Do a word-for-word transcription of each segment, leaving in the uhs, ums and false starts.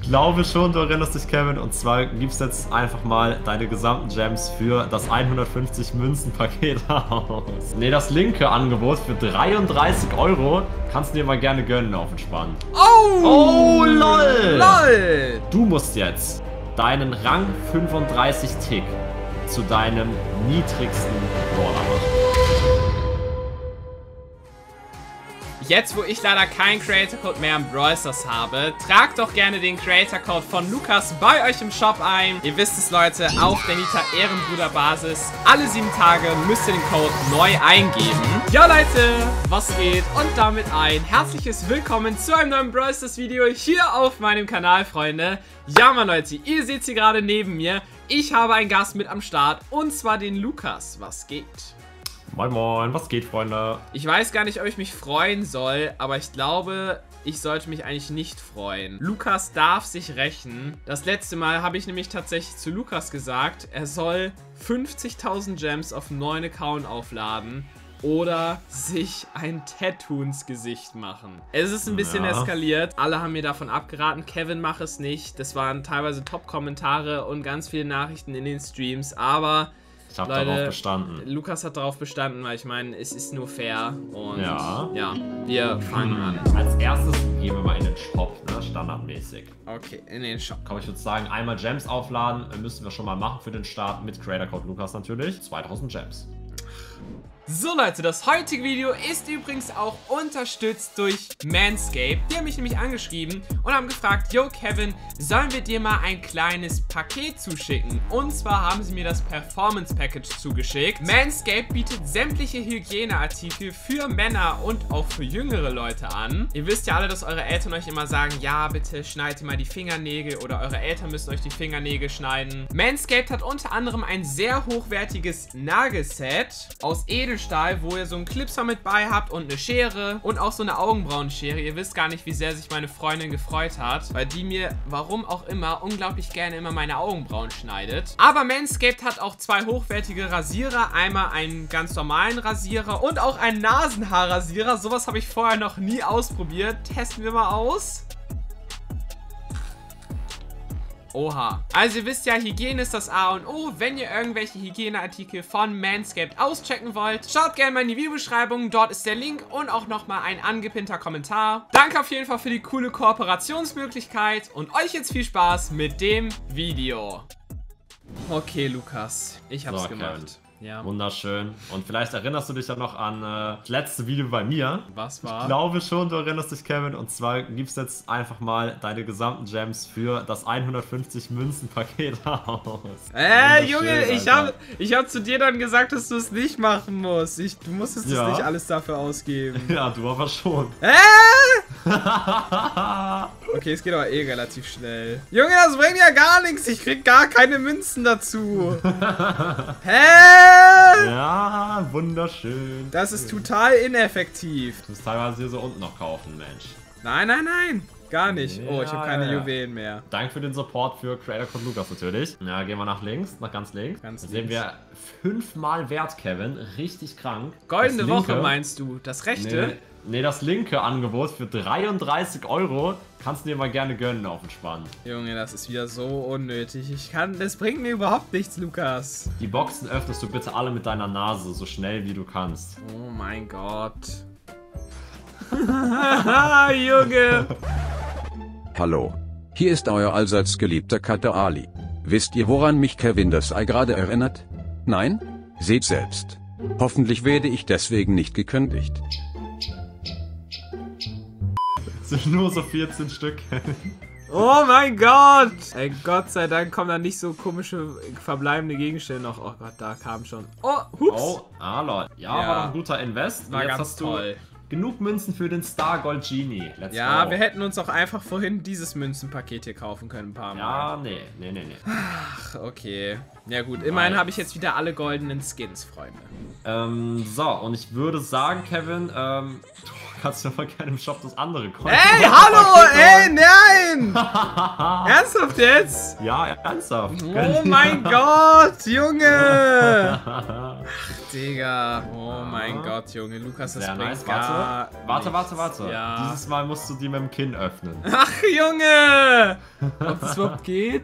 glaube schon, du erinnerst dich, Kevin. Und zwar gibst jetzt einfach mal deine gesamten Gems für das hundertfünfzig Münzen-Paket aus. Ne, das linke Angebot für dreiunddreißig Euro kannst du dir mal gerne gönnen auf entspannt. Oh! Oh, lol! Lol! Du musst jetzt deinen Rang fünfunddreißig Tick zu deinem niedrigsten Brawler machen. Jetzt, wo ich leider keinen Creator Code mehr im Brawl Stars habe, tragt doch gerne den Creator Code von Lukas bei euch im Shop ein. Ihr wisst es, Leute, auf der Nita Ehrenbruder Basis. Alle sieben Tage müsst ihr den Code neu eingeben. Ja, Leute, was geht? Und damit ein herzliches Willkommen zu einem neuen Brawl Stars Video hier auf meinem Kanal, Freunde. Ja, Mann, Leute, ihr seht sie gerade neben mir. Ich habe einen Gast mit am Start und zwar den Lukas. Was geht? Moin Moin, was geht, Freunde? Ich weiß gar nicht, ob ich mich freuen soll, aber ich glaube, ich sollte mich eigentlich nicht freuen. Lukas darf sich rächen. Das letzte Mal habe ich nämlich tatsächlich zu Lukas gesagt, er soll fünfzigtausend Gems auf einen neuen Account aufladen oder sich ein Tattoo ins Gesicht machen. Es ist ein bisschen ja. eskaliert. Alle haben mir davon abgeraten. Kevin, mach es nicht. Das waren teilweise Top-Kommentare und ganz viele Nachrichten in den Streams, aber ich habe Leute, darauf bestanden. Lukas hat darauf bestanden, weil ich meine, es ist nur fair. Und ja, ja wir fangen an. Als erstes gehen wir mal in den Shop, ne? Standardmäßig. Okay, in den Shop. Komm, ich würde sagen, einmal Gems aufladen, müssen wir schon mal machen für den Start mit Creator Code Lukas natürlich. zweitausend Gems. So, Leute, das heutige Video ist übrigens auch unterstützt durch Manscaped. Die haben mich nämlich angeschrieben und haben gefragt, yo Kevin, sollen wir dir mal ein kleines Paket zuschicken? Und zwar haben sie mir das Performance Package zugeschickt. Manscaped bietet sämtliche Hygieneartikel für Männer und auch für jüngere Leute an. Ihr wisst ja alle, dass eure Eltern euch immer sagen, ja, bitte schneidet ihr mal die Fingernägel oder eure Eltern müssen euch die Fingernägel schneiden. Manscaped hat unter anderem ein sehr hochwertiges Nagelset aus Edelstahl, wo ihr so einen Clipser mit bei habt und eine Schere und auch so eine Augenbrauenschere. Ihr wisst gar nicht, wie sehr sich meine Freundin gefreut hat, weil die mir, warum auch immer, unglaublich gerne immer meine Augenbrauen schneidet. Aber Manscaped hat auch zwei hochwertige Rasierer. Einmal einen ganz normalen Rasierer und auch einen Nasenhaarrasierer. Sowas habe ich vorher noch nie ausprobiert. Testen wir mal aus. Oha. Also ihr wisst ja, Hygiene ist das A und O. Wenn ihr irgendwelche Hygieneartikel von Manscaped auschecken wollt, schaut gerne mal in die Videobeschreibung. Dort ist der Link und auch nochmal ein angepinnter Kommentar. Danke auf jeden Fall für die coole Kooperationsmöglichkeit und euch jetzt viel Spaß mit dem Video. Okay, Lukas. Ich hab's so, gemacht. Kevin. Ja. Wunderschön. Und vielleicht erinnerst du dich ja noch an äh, das letzte Video bei mir. Was war? Ich glaube schon, du erinnerst dich, Kevin. Und zwar gibst jetzt einfach mal deine gesamten Gems für das hundertfünfzig Münzen-Paket aus. Äh, Junge, ich habe ich hab zu dir dann gesagt, dass du es nicht machen musst. Ich, du musstest ja. das nicht alles dafür ausgeben. Ja, du aber schon. Äh? Okay, es geht aber eh relativ schnell. Junge, das bringt ja gar nichts. Ich krieg gar keine Münzen dazu. Hä? Ja, wunderschön. Das ist total ineffektiv. Du musst teilweise hier so unten noch kaufen, Mensch. Nein, nein, nein. Gar nicht. Ja, oh, ich habe keine ja. Juwelen mehr. Danke für den Support für Creator Code Lukas natürlich. Ja, gehen wir nach links, nach ganz links. Ganz Dann links. sehen wir fünfmal Wert, Kevin. Richtig krank. Goldene Das linke, Woche meinst du? Das rechte? Nee, nee, das linke Angebot für dreiunddreißig Euro kannst du dir mal gerne gönnen auf entspannt. Junge, das ist wieder so unnötig. Ich kann, das bringt mir überhaupt nichts, Lukas. Die Boxen öffnest du bitte alle mit deiner Nase, so schnell wie du kannst. Oh mein Gott. Junge. Hallo. Hier ist euer allseits geliebter Cutter Ali. Wisst ihr, woran mich Kevin das Ei gerade erinnert? Nein? Seht selbst. Hoffentlich werde ich deswegen nicht gekündigt. Es sind nur so vierzehn Stück. Oh mein Gott! Ey, Gott sei Dank kommen da nicht so komische verbleibende Gegenstände noch. Oh Gott, da kam schon. Oh, hups! Oh, ah, Lord. Ja, Ja. war doch ein guter Invest. War Jetzt ganz hast du toll. genug Münzen für den Star Gold Genie. Let's Ja, go. wir hätten uns auch einfach vorhin dieses Münzenpaket hier kaufen können, ein paar Mal. Ja, nee, nee, nee, nee. Ach, okay. Ja gut, immerhin Nice. habe ich jetzt wieder alle goldenen Skins, Freunde. Ähm, so, und ich würde sagen, Kevin, ähm, du kannst ja mal gerne im Shop das andere Konto. Ey, hallo! Ey, nein! Ernsthaft jetzt? Ja, ernsthaft. Oh mein Gott, Junge! Ach, Digga. Oh mein Gott, Junge. Lukas, das Sehr bringt nice. gar Warte, warte, warte, warte. Ja. Dieses Mal musst du die mit dem Kinn öffnen. Ach, Junge! Ob das überhaupt geht?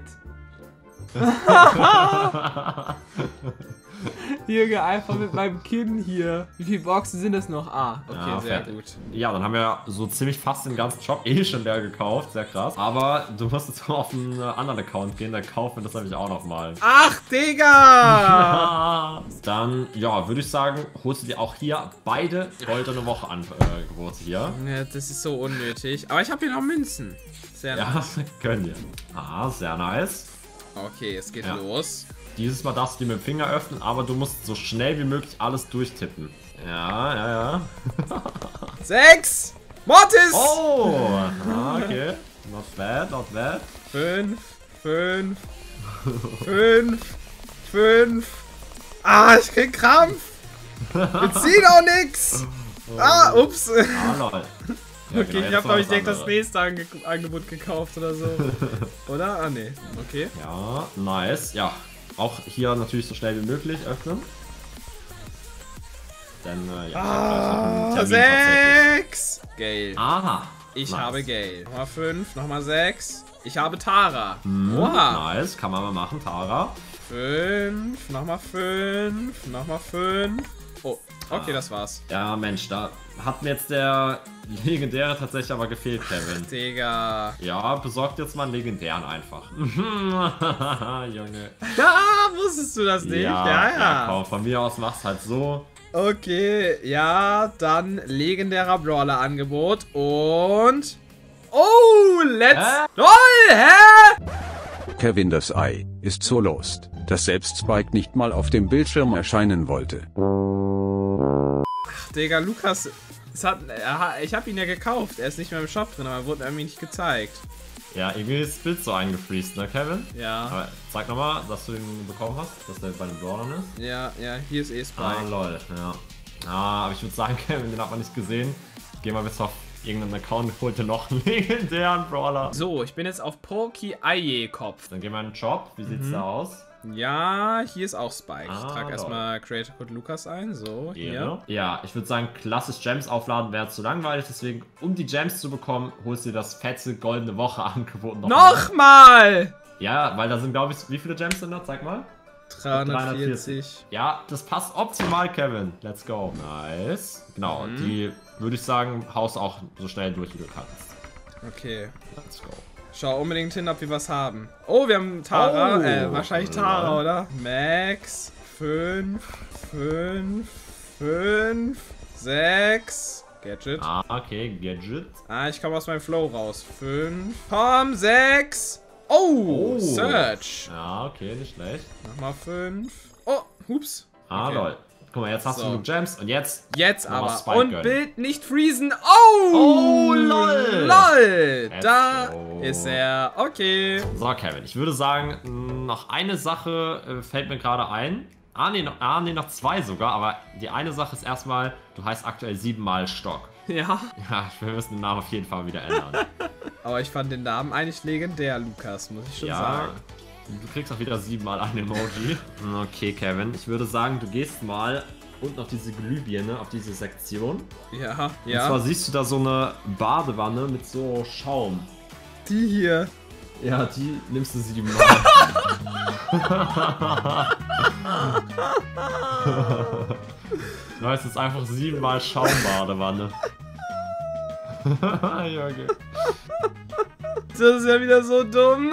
Junge, einfach mit meinem Kinn hier. Wie viele Boxen sind das noch? Ah, okay, Ja, sehr fertig. gut. Ja, dann haben wir so ziemlich fast den ganzen Shop eh schon leer gekauft. Sehr krass. Aber du musst jetzt mal auf einen anderen Account gehen, dann kaufen wir das nämlich auch nochmal. Ach, Digga! Dann, ja, würde ich sagen, holst du dir auch hier beide goldene Woche Angebote hier. Ja, das ist so unnötig. Aber ich habe hier noch Münzen. Sehr nice. Ja, können wir. Ah, sehr nice. Okay, es geht Ja. los. Dieses Mal darfst du die mit dem Finger öffnen, aber du musst so schnell wie möglich alles durchtippen. Ja, ja, ja. Sechs! Mortis! Oh! Ah, okay. Not bad, not bad. Fünf, fünf, fünf, fünf. Ah, ich krieg Krampf. Wir ziehen auch nix. Ah, ups. Ah, lol. Ja, Okay, genau, ich jetzt habe, war glaube ich, was direkt das anderes. nächste Ange Angebot gekauft oder so. Oder? Ah, nee. Okay. Ja, nice. Ja, auch hier natürlich so schnell wie möglich öffnen. Denn, äh, ja, ich hab gleich noch einen Ah, Termin tatsächlich. sechs. Gale. Aha. Ich nice. habe Gale. Nochmal fünf, nochmal sechs. Ich habe Tara. Hm, Oha. nice, kann man mal machen, Tara. Fünf, nochmal fünf, nochmal fünf. Oh, okay, das war's. Ja, Mensch, da hat mir jetzt der Legendäre tatsächlich aber gefehlt, Kevin. Digga. Ja, besorgt jetzt mal einen Legendären einfach. Junge. Ah, wusstest du das nicht? Ja, ja. ja komm, von mir aus mach's halt so. Okay, ja, dann legendärer Brawler-Angebot und... Oh, let's... Hä? LOL, hä? Kevin das Ei ist so lost, dass selbst Spike nicht mal auf dem Bildschirm erscheinen wollte. Ach, Digga, Lukas... Es hat, er hat, ich habe ihn ja gekauft. Er ist nicht mehr im Shop drin, aber er wurde irgendwie nicht gezeigt. Ja, irgendwie ist das Bild so eingefriest, ne, Kevin? Ja, Aber zeig nochmal, dass du den bekommen hast, dass der bei den Brawlern ist. ja, ja, hier ist eh Spike. Ah, lol, ja. Ah, aber ich würde sagen, Kevin, den hat man nicht gesehen. Geh mal bitte auf irgendeinen Account und hol dir noch einen legendären Brawler. So, ich bin jetzt auf Poki Aye Kopf. Dann gehen wir in den Shop. Wie sieht's da aus? Ja, hier ist auch Spike. Ah, ich trage lol. erstmal Creator Code Lukas ein. So, hier. Ehre. Ja, ich würde sagen, klassisch Gems aufladen wäre zu langweilig. Deswegen, um die Gems zu bekommen, holst du dir das fette goldene Woche Angebot noch. Nochmal! Ja, weil da sind, glaube ich, wie viele Gems sind da? Zeig mal. dreihundertvierzig. Ja, das passt optimal, Kevin. Let's go. Nice. Genau, Mhm. die würde ich sagen, haust auch so schnell durch, wie du kannst. Okay. Let's go. Schau unbedingt hin, ob wir was haben. Oh, wir haben Tara. Oh. Äh, wahrscheinlich Tara, Ja. oder? Max. fünf, fünf, fünf, sechs. Gadget. Ah, okay, Gadget. Ah, ich komme aus meinem Flow raus. fünf. Komm, sechs. Oh, Oh. Search. Ja, okay, nicht schlecht. Nochmal fünf. Oh, hups. Ah, Okay. lol. Guck mal, jetzt hast So. du genug Gems und jetzt. Jetzt Nochmal aber. Spike Und gönnen. Bild nicht freezen. Oh! Oh, lol. LOL. Let's Da go. ist er. Okay. So, Kevin, ich würde sagen, mh, noch eine Sache äh, fällt mir gerade ein. Ah, nee, noch, ah, nee, noch zwei sogar, aber die eine Sache ist erstmal, du heißt aktuell siebenmal Stock. Ja. Ja, wir müssen den Namen auf jeden Fall wieder ändern. Aber ich fand den Namen eigentlich legendär, Lukas, muss ich schon Ja, sagen. du kriegst auch wieder siebenmal ein Emoji. Okay, Kevin, ich würde sagen, du gehst mal unten auf diese Glühbirne, auf diese Sektion. Ja, Und zwar ja. siehst du da so eine Badewanne mit so Schaum. Die hier. Ja, die nimmst du siebenmal. Weißt, es ist einfach siebenmal Schaumbadewanne. Junge. Das ist ja wieder so dumm.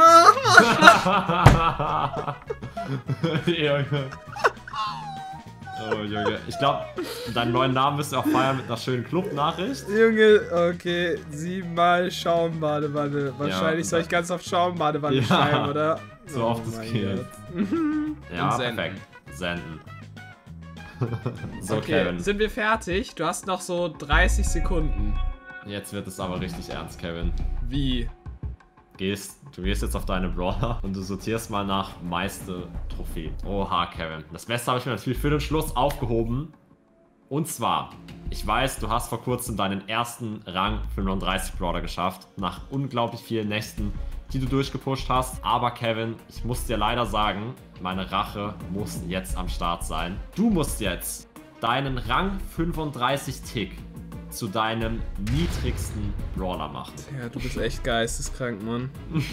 Junge. Oh, Junge. Ich glaube, deinen neuen Namen müsst ihr auch feiern mit einer schönen Club-Nachricht. Junge, okay. Siebenmal Schaumbadewanne. Wahrscheinlich Ja, soll ich ganz oft Schaumbadewanne Ja. schreiben, oder? So Oh oft es mein geht. Gott. Ja, Und senden. perfekt. Senden. So, Okay, Kevin. sind wir fertig? Du hast noch so dreißig Sekunden. Jetzt wird es aber richtig ernst, Kevin. Wie? Gehst, du gehst jetzt auf deine Brawler und du sortierst mal nach meiste Trophäen. Oha, Kevin. Das Beste habe ich mir natürlich für den Schluss aufgehoben. Und zwar, ich weiß, du hast vor kurzem deinen ersten Rang fünfunddreißig Brawler geschafft. Nach unglaublich vielen Nächten, die du durchgepusht hast. Aber Kevin, ich muss dir leider sagen, meine Rache muss jetzt am Start sein. Du musst jetzt deinen Rang fünfunddreißig Tick zu deinem niedrigsten Brawler macht. Ja, du bist echt geisteskrank, Mann.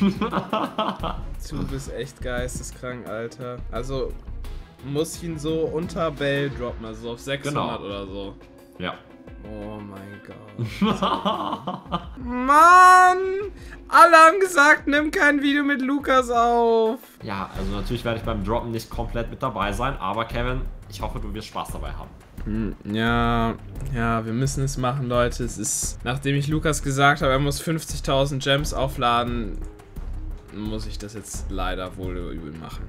Du bist echt geisteskrank, Alter. Also, muss ich ihn so unter Bell droppen, also so auf sechshundert genau. Oder so. Ja. Oh mein Gott. Mann! Alle haben gesagt, nimm kein Video mit Lukas auf. Ja, also natürlich werde ich beim Droppen nicht komplett mit dabei sein, aber Kevin, ich hoffe, du wirst Spaß dabei haben. Ja, ja, wir müssen es machen, Leute. Es ist, nachdem ich Lukas gesagt habe, er muss fünfzigtausend Gems aufladen, muss ich das jetzt leider wohl übel machen.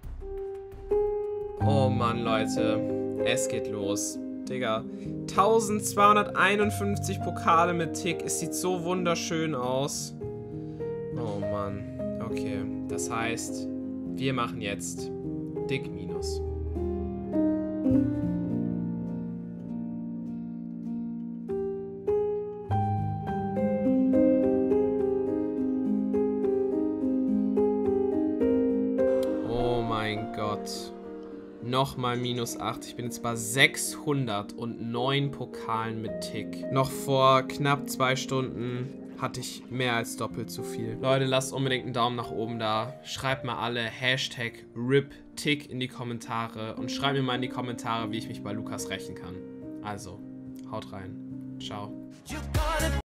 Oh Mann, Leute. Es geht los. Digga. eintausendzweihunderteinundfünfzig Pokale mit Tick. Es sieht so wunderschön aus. Oh Mann. Okay. Das heißt, wir machen jetzt Dick Minus. Oh mein Gott. Nochmal minus acht. Ich bin jetzt bei sechshundertneun Pokalen mit Tick. Noch vor knapp zwei Stunden hatte ich mehr als doppelt so viel. Leute, lasst unbedingt einen Daumen nach oben da. Schreibt mal alle Hashtag R I P Tick in die Kommentare. Und schreibt mir mal in die Kommentare, wie ich mich bei Lukas rächen kann. Also, haut rein. Ciao.